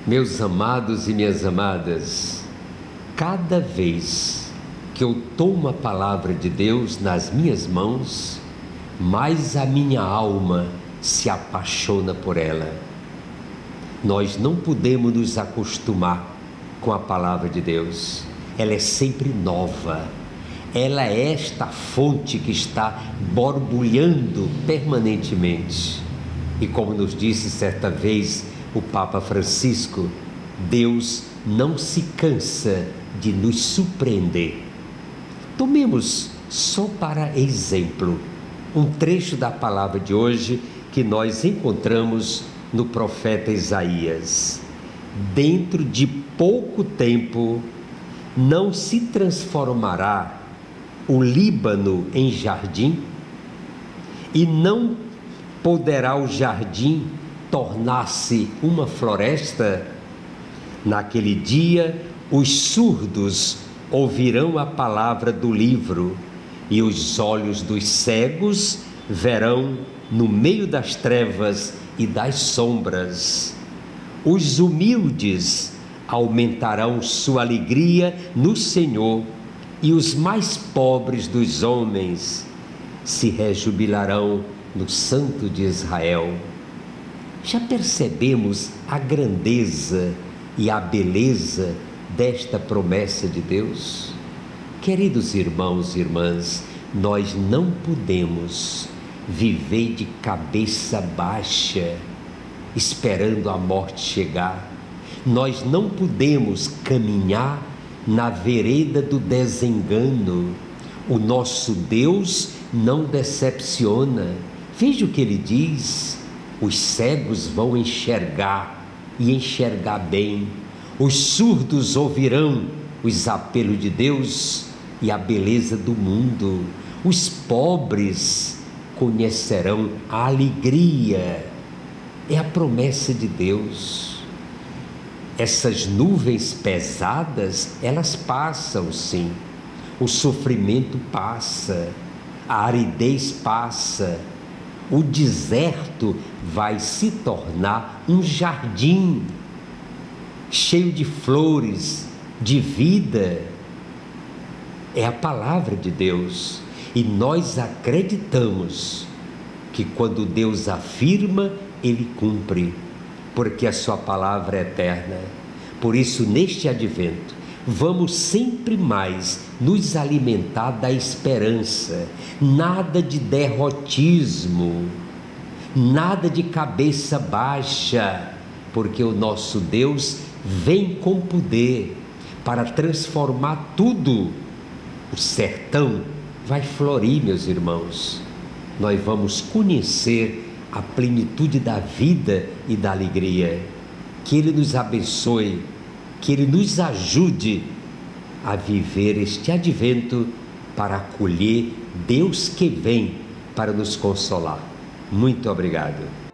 Meus amados e minhas amadas, cada vez que eu tomo a palavra de Deus nas minhas mãos, mais a minha alma se apaixona por ela. Nós não podemos nos acostumar com a palavra de Deus. Ela é sempre nova. Ela é esta fonte que está borbulhando permanentemente. E como nos disse certa vez o Papa Francisco, Deus não se cansa de nos surpreender. Tomemos só para exemplo um trecho da palavra de hoje que nós encontramos no profeta Isaías. Dentro de pouco tempo não se transformará o Líbano em jardim, e não poderá o jardim tornar-se uma floresta? Naquele dia, os surdos ouvirão a palavra do livro, e os olhos dos cegos verão no meio das trevas e das sombras. Os humildes aumentarão sua alegria no Senhor, e os mais pobres dos homens se rejubilarão no Santo de Israel. Já percebemos a grandeza e a beleza desta promessa de Deus? Queridos irmãos e irmãs, nós não podemos viver de cabeça baixa, esperando a morte chegar. Nós não podemos caminhar na vereda do desengano. O nosso Deus não decepciona. Veja o que ele diz: os cegos vão enxergar, e enxergar bem. Os surdos ouvirão os apelos de Deus e a beleza do mundo. Os pobres conhecerão a alegria. É a promessa de Deus. Essas nuvens pesadas, elas passam, sim. O sofrimento passa, a aridez passa. O deserto vai se tornar um jardim cheio de flores, de vida. É a palavra de Deus. E nós acreditamos que quando Deus afirma, Ele cumpre, porque a sua palavra é eterna. Por isso, neste advento, vamos sempre mais nos alimentar da esperança. Nada de derrotismo, nada de cabeça baixa, porque o nosso Deus vem com poder para transformar tudo. O sertão vai florir, meus irmãos. Nós vamos conhecer a plenitude da vida e da alegria. Que Ele nos abençoe, que Ele nos ajude a viver este advento para acolher Deus que vem para nos consolar. Muito obrigado.